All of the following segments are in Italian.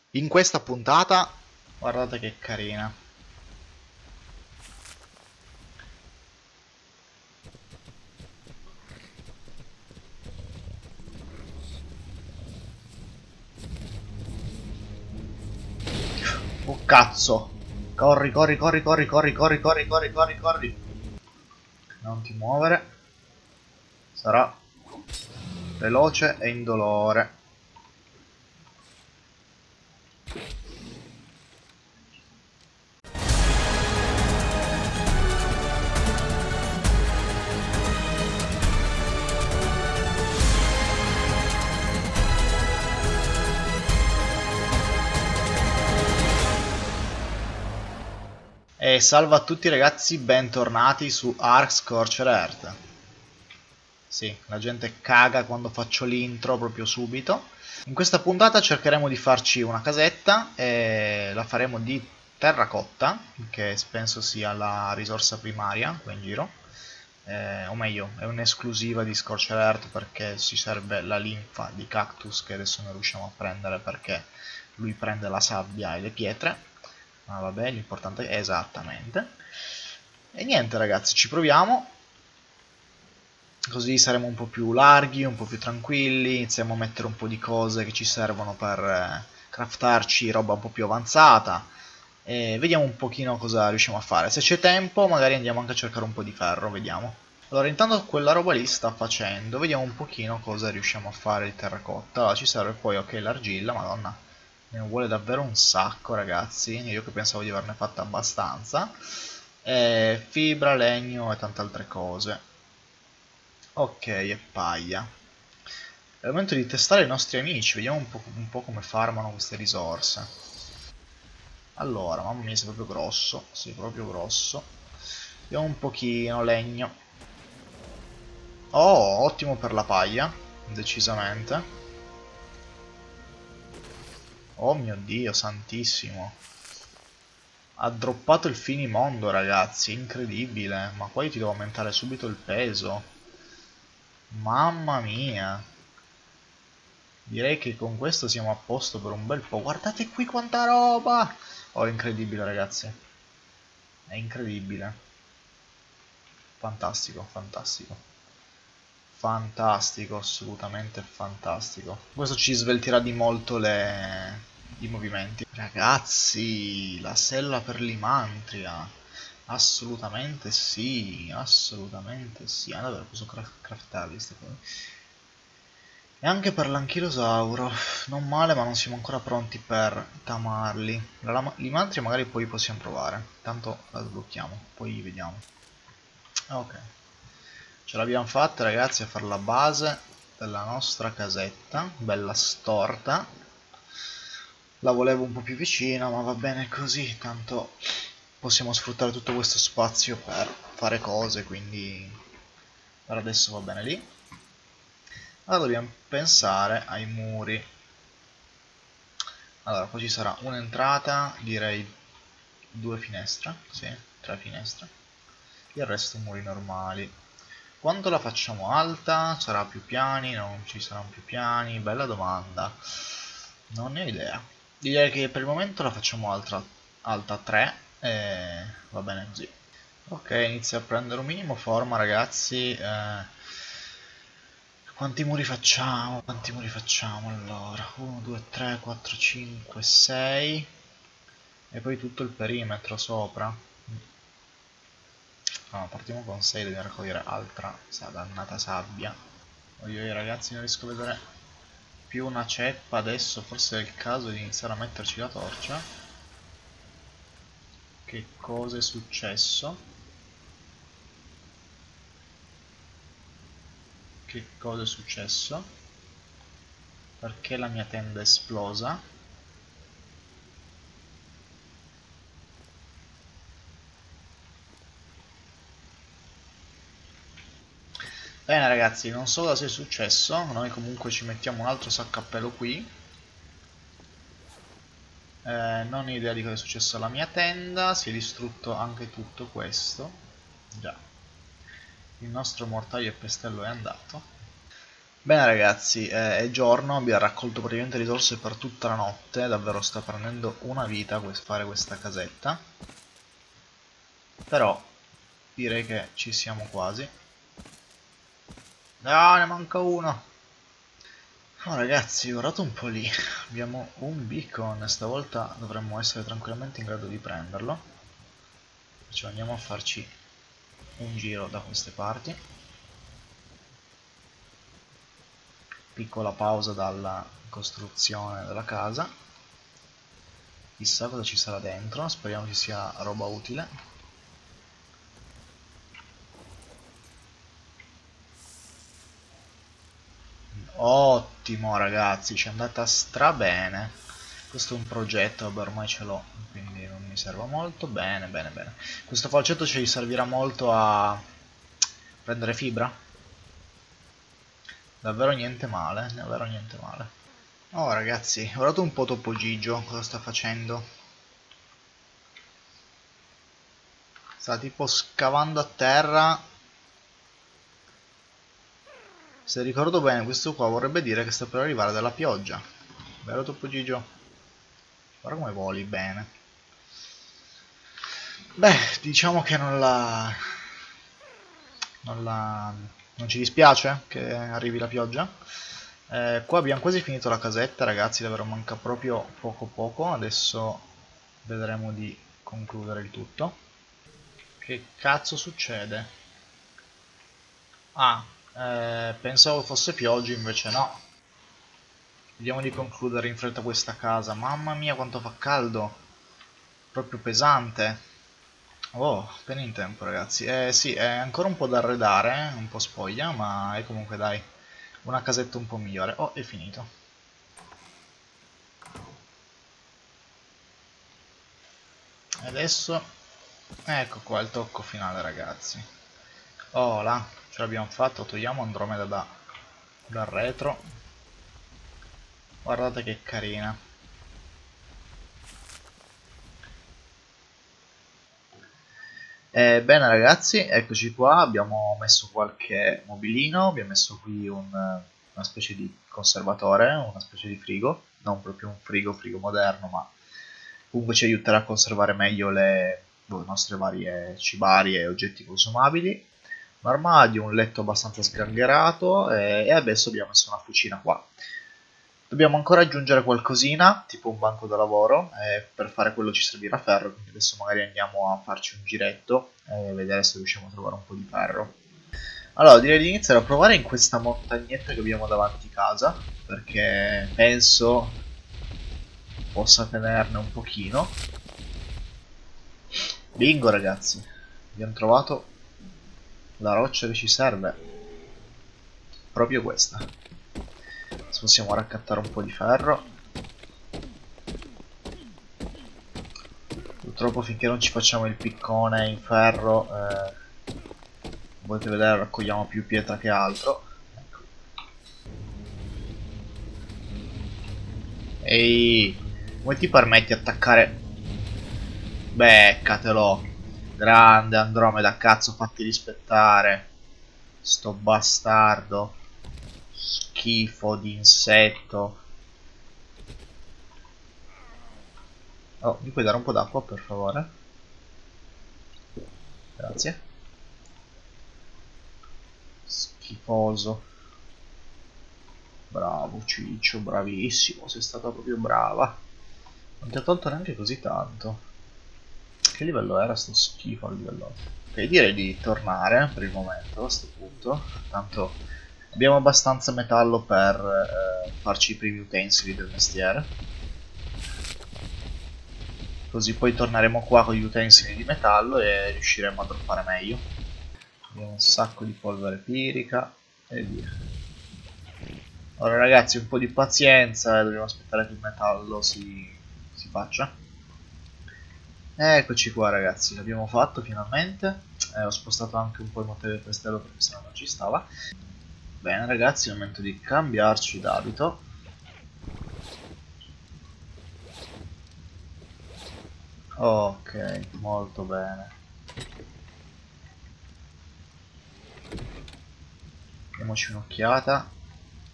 In questa puntata, guardate che carina. Oh cazzo! Corri, corri, corri, corri, corri, corri, corri, corri, corri, corri. Non ti muovere. Sarà veloce e indolore. E salve a tutti ragazzi, bentornati su Ark Scorched Earth. Sì, la gente caga quando faccio l'intro proprio subito. In questa puntata cercheremo di farci una casetta e la faremo di terracotta, che penso sia la risorsa primaria qua in giro. O meglio, è un'esclusiva di Scorched Earth perché ci serve la linfa di cactus che adesso non riusciamo a prendere perché lui prende la sabbia e le pietre. Ma vabbè, l'importante è esattamente. E niente ragazzi, ci proviamo. Così saremo un po' più larghi, un po' più tranquilli, iniziamo a mettere un po' di cose che ci servono per craftarci roba un po' più avanzata e vediamo un pochino cosa riusciamo a fare. Se c'è tempo magari andiamo anche a cercare un po' di ferro, vediamo. Allora intanto quella roba lì sta facendo, vediamo un pochino cosa riusciamo a fare di terracotta. Allora, ci serve poi, ok, l'argilla, madonna, ne vuole davvero un sacco ragazzi, io che pensavo di averne fatta abbastanza. Fibra, legno e tante altre cose. Ok, e paglia. È il momento di testare i nostri amici, vediamo un po' come farmano queste risorse. Allora, mamma mia, sei proprio grosso, sei proprio grosso. Vediamo un pochino, legno. Oh, ottimo per la paglia, decisamente. Oh mio Dio, santissimo. Ha droppato il finimondo, ragazzi, incredibile. Ma poi ti devo aumentare subito il peso. Mamma mia. Direi che con questo siamo a posto per un bel po'. Guardate qui quanta roba! Oh, è incredibile, ragazzi. È incredibile. Fantastico, fantastico. Fantastico, assolutamente fantastico. Questo ci sveltirà di molto i movimenti. Ragazzi, la sella per l'imantria. Assolutamente sì, assolutamente sì. Ah, davvero, posso craftarli queste cose. E anche per l'anchilosauro, non male ma non siamo ancora pronti per tamarli. L'imantria magari poi possiamo provare, tanto la sblocchiamo, poi vediamo. Ok, ce l'abbiamo fatta ragazzi a fare la base della nostra casetta, bella storta. La volevo un po' più vicina ma va bene così, tanto possiamo sfruttare tutto questo spazio per fare cose, quindi per adesso va bene lì. Allora dobbiamo pensare ai muri. Allora, qua ci sarà un'entrata, direi due finestre, sì, tre finestre. Il resto muri normali. Quando la facciamo alta? Sarà più piani? Non ci saranno più piani? Bella domanda. Non ne ho idea. Direi che per il momento la facciamo alta 3 e va bene così. Ok, inizia a prendere un minimo forma ragazzi. Quanti muri facciamo? Quanti muri facciamo allora? 1, 2, 3, 4, 5, 6 e poi tutto il perimetro sopra. No, partiamo con 6, dobbiamo raccogliere altra dannata sabbia. Io ragazzi non riesco a vedere più una ceppa adesso, forse è il caso di iniziare a metterci la torcia. Che cosa è successo? Che cosa è successo? Perché la mia tenda è esplosa? Bene ragazzi, non so cosa sia successo, noi comunque ci mettiamo un altro sacco a pelo qui. Non ho idea di cosa è successo alla mia tenda, si è distrutto anche tutto questo. Già, il nostro mortaio e pestello è andato. Bene ragazzi, è giorno, abbiamo raccolto praticamente risorse per tutta la notte, davvero sta prendendo una vita fare questa casetta. Però direi che ci siamo quasi. Ah, ne manca uno! Oh ragazzi, guardate un po' lì, abbiamo un beacon, stavolta dovremmo essere tranquillamente in grado di prenderlo. Perciò andiamo a farci un giro da queste parti. Piccola pausa dalla costruzione della casa. Chissà cosa ci sarà dentro, speriamo ci sia roba utile. Ottimo ragazzi, ci è andata strabene. Questo è un progetto, vabbè ormai ce l'ho, quindi non mi serve molto. Bene, bene, bene. Questo falcetto ci servirà molto a prendere fibra. Davvero niente male, davvero niente male. Oh ragazzi, guardate un po' Topo Gigio cosa sta facendo. Sta tipo scavando a terra. Se ricordo bene, questo qua vorrebbe dire che sta per arrivare dalla pioggia. Vero Topo Gigio? Guarda come voli bene. Beh, diciamo che non ci dispiace che arrivi la pioggia. Qua abbiamo quasi finito la casetta ragazzi, davvero manca proprio poco poco. Adesso vedremo di concludere il tutto. Che cazzo succede? Ah, pensavo fosse pioggia, invece no. Vediamo di concludere in fretta questa casa. Mamma mia quanto fa caldo. Proprio pesante. Oh, appena in tempo ragazzi. Sì, è ancora un po' da arredare, un po' spoglia, ma è comunque dai, una casetta un po' migliore. Oh, è finito. E adesso, ecco qua il tocco finale ragazzi. Oh là, ce l'abbiamo fatto, togliamo Andromeda dal retro. Guardate che carina. Bene ragazzi, eccoci qua, abbiamo messo qualche mobilino, abbiamo messo qui una specie di conservatore, una specie di frigo, non proprio un frigo moderno, ma comunque ci aiuterà a conservare meglio le nostre varie cibari e oggetti consumabili. Un armadio, un letto abbastanza sgangherato e adesso abbiamo messo una fucina qua. Dobbiamo ancora aggiungere qualcosina, tipo un banco da lavoro, e per fare quello ci servirà ferro, quindi adesso magari andiamo a farci un giretto e vedere se riusciamo a trovare un po' di ferro. Allora, direi di iniziare a provare in questa montagnetta che abbiamo davanti casa, perché penso possa tenerne un pochino. Bingo ragazzi, abbiamo trovato la roccia che ci serve, proprio questa. Adesso possiamo raccattare un po' di ferro. Purtroppo finché non ci facciamo il piccone in ferro, volete vedere, raccogliamo più pietra che altro. Ecco. Ehi, come ti permetti di attaccare? Beccatelo. Grande Andromeda, cazzo, fatti rispettare. Sto bastardo. Schifo di insetto. Oh, mi puoi dare un po' d'acqua per favore? Grazie. Schifoso. Bravo Ciccio, bravissimo, sei stata proprio brava. Non ti ha tolto neanche così tanto. Che livello era sto schifo a livello 8? Ok, direi di tornare per il momento a questo punto. Tanto abbiamo abbastanza metallo per farci i primi utensili del mestiere. Così poi torneremo qua con gli utensili di metallo e riusciremo a droppare meglio. Abbiamo un sacco di polvere pirica e via. Ora ragazzi, un po' di pazienza, dobbiamo aspettare che il metallo si faccia. Eccoci qua ragazzi, l'abbiamo fatto finalmente. Ho spostato anche un po' il motore del castello perché sennò non ci stava. Bene ragazzi, è il momento di cambiarci d'abito. Ok, molto bene. Diamoci un'occhiata.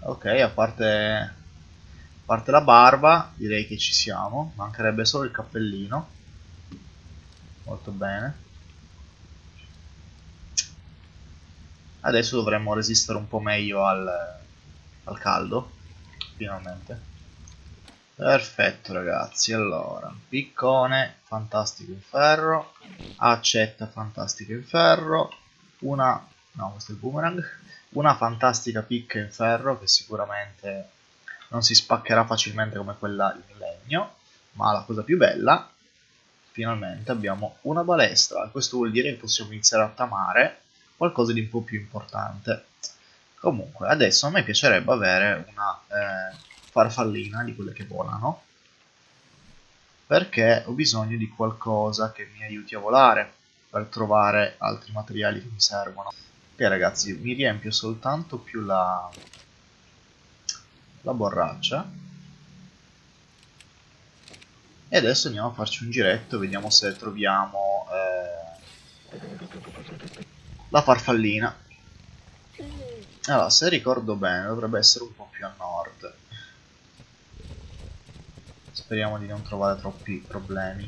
Ok, a parte la barba, direi che ci siamo. Mancherebbe solo il cappellino. Molto bene. Adesso dovremmo resistere un po' meglio al caldo. Finalmente. Perfetto ragazzi, allora, piccone, fantastico in ferro, accetta, fantastico in ferro, no, questo è il boomerang, una fantastica picca in ferro che sicuramente non si spaccherà facilmente come quella in legno, ma la cosa più bella, finalmente abbiamo una balestra, questo vuol dire che possiamo iniziare a tamare qualcosa di un po' più importante. Comunque, adesso a me piacerebbe avere una farfallina di quelle che volano, perché ho bisogno di qualcosa che mi aiuti a volare per trovare altri materiali che mi servono. Ok ragazzi, mi riempio soltanto più la borraccia e adesso andiamo a farci un giretto, vediamo se troviamo la farfallina. Allora, se ricordo bene, dovrebbe essere un po' più a nord. Speriamo di non trovare troppi problemi.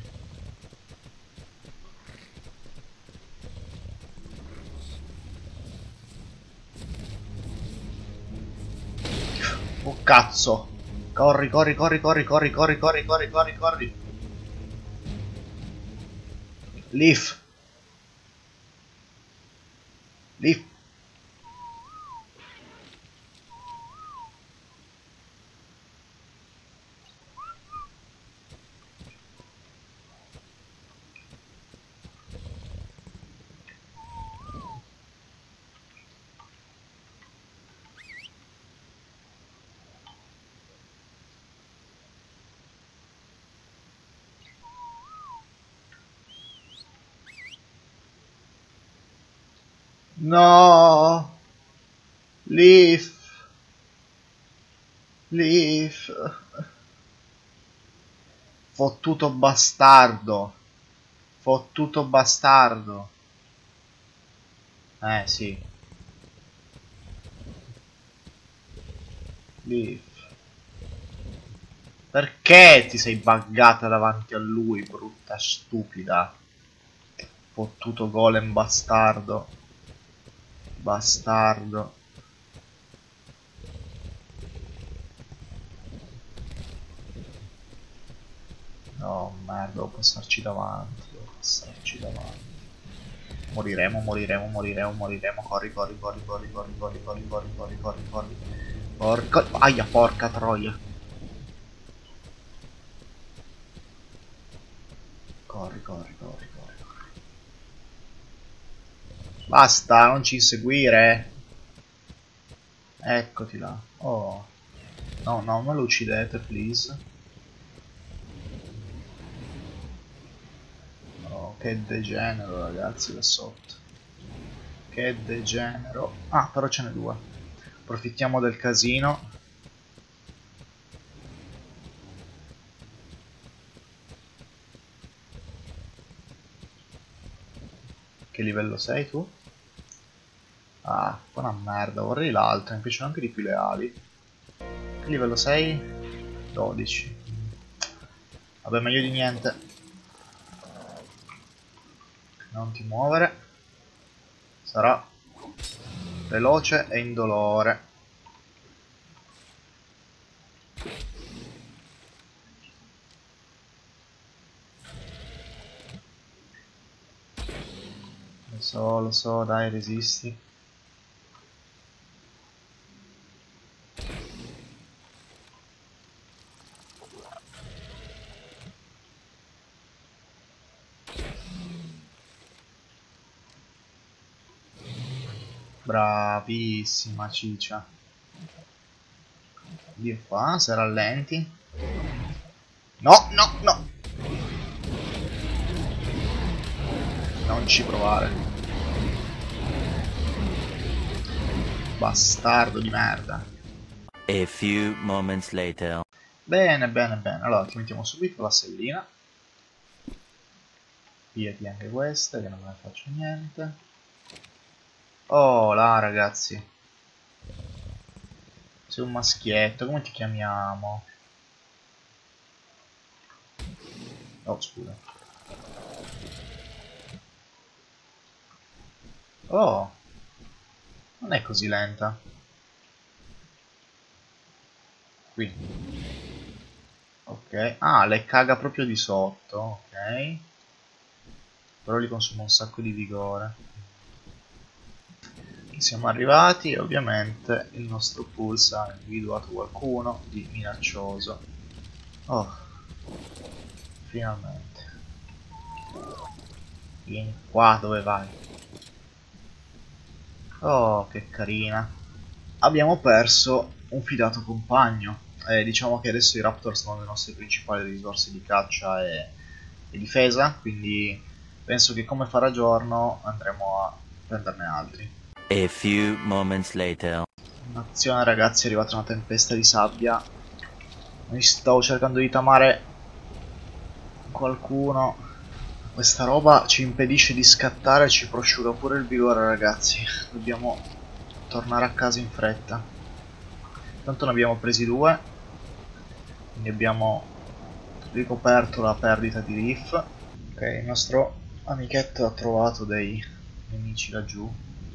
Oh cazzo! Corri, corri, corri, corri, corri, corri, corri, corri, corri, corri. Leaf. Leaf. No! Leaf. Leaf. Fottuto bastardo. Fottuto bastardo. Sì. Leaf. Perché ti sei buggata davanti a lui, brutta stupida? Fottuto golem bastardo. Bastardo. No, merda, devo passarci davanti. Devo passarci davanti. Moriremo, moriremo, moriremo, moriremo. Corri, corri, corri, corri, corri, corri, corri, corri, corri, corri, corri. Porca... Aia, porca troia. Corri, corri, corri, corri. Basta, non ci inseguire. Eccoti là. Oh. No, no, non lo uccidete, please. Oh, che degenero, ragazzi, là sotto. Che degenero. Ah, però ce n'è due. Approfittiamo del casino. Che livello sei tu? Ah, buona merda, vorrei l'altro, mi piacciono anche di più le ali. Che livello sei? 12. Vabbè, meglio di niente. Non ti muovere. Sarà veloce e indolore. Lo so, dai, resisti. Bravissima ciccia. Dio qua, se rallenti. No, no, no. Non ci provare. Bastardo di merda. A few moments later. Bene, bene, bene. Allora, ti mettiamo subito la sellina. Pigliati anche questa, che non me ne faccio niente. Oh, là, ragazzi. Sei un maschietto, come ti chiamiamo? Oh, scusa. Oh, non è così lenta. Qui. Ok. Ah, le caga proprio di sotto. Ok. Però gli consuma un sacco di vigore. Siamo arrivati e ovviamente il nostro pulse ha individuato qualcuno di minaccioso. Oh, finalmente. Vieni qua, dove vai? Oh, che carina. Abbiamo perso un fidato compagno. Diciamo che adesso i Raptor sono le nostre principali risorse di caccia e difesa, quindi penso che come farà giorno andremo a prenderne altri. A few moments later. Attenzione ragazzi, è arrivata una tempesta di sabbia. Mi stavo cercando di tamare qualcuno. Questa roba ci impedisce di scattare e ci prosciuga pure il vigore ragazzi. Dobbiamo tornare a casa in fretta. Tanto ne abbiamo presi due. Quindi abbiamo ricoperto la perdita di Riff. Ok, il nostro amichetto ha trovato dei nemici laggiù.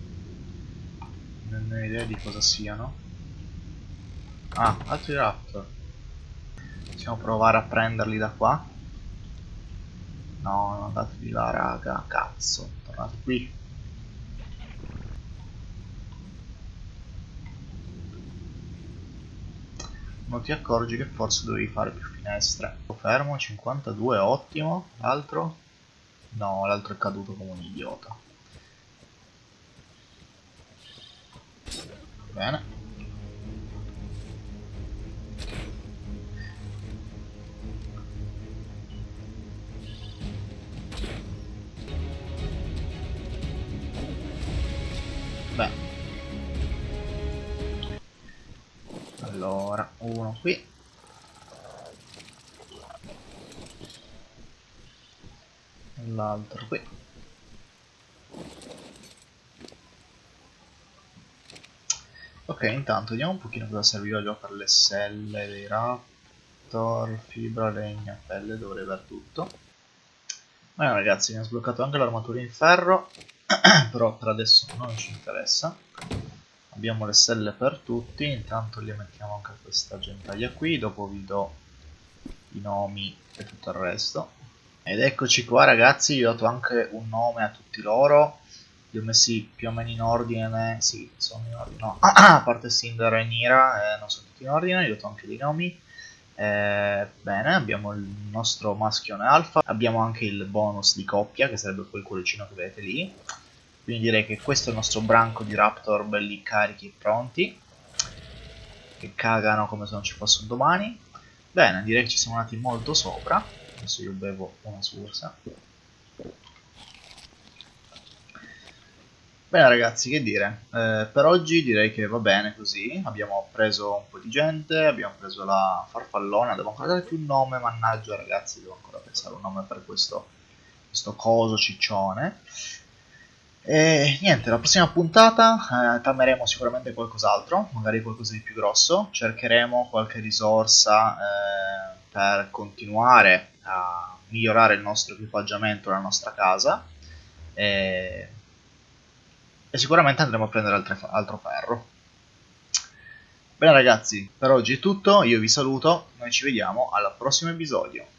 Non ho idea di cosa siano. Ah, altri Raptor. Possiamo provare a prenderli da qua. No, non andate di là, raga. Cazzo, tornate qui. Non ti accorgi che forse dovevi fare più finestre. Fermo, 52, ottimo. L'altro? No, l'altro è caduto come un idiota. Bene. Beh. Allora, uno qui. L'altro qui. Ok, intanto vediamo un pochino cosa serviva già per le selle dei Raptor, fibra, legna, pelle, dovrei aver tutto. Bene ragazzi, mi ha sbloccato anche l'armatura in ferro, però per adesso non ci interessa. Abbiamo le selle per tutti, intanto li mettiamo anche a questa gentaglia qui, dopo vi do i nomi e tutto il resto. Ed eccoci qua ragazzi, vi ho dato anche un nome a tutti loro. Li ho messi più o meno in ordine, sì, sono in ordine, no, a parte Cinder e Nira, non sono tutti in ordine, gli ho dato anche dei nomi. Bene, abbiamo il nostro maschione alfa, abbiamo anche il bonus di coppia, che sarebbe quel cuoricino che vedete lì. Quindi direi che questo è il nostro branco di Raptor belli carichi e pronti, che cagano come se non ci fosse un domani. Bene, direi che ci siamo andati molto sopra. Adesso io bevo una sorsa. Bene ragazzi, che dire, per oggi direi che va bene così, abbiamo preso un po' di gente, abbiamo preso la farfallona, devo ancora dare più un nome, mannaggia ragazzi, devo ancora pensare un nome per questo coso ciccione. E niente, la prossima puntata tameremo sicuramente qualcos'altro, magari qualcosa di più grosso, cercheremo qualche risorsa per continuare a migliorare il nostro equipaggiamento, la nostra casa. E sicuramente andremo a prendere altro ferro. Bene ragazzi, per oggi è tutto, io vi saluto, noi ci vediamo al prossimo episodio.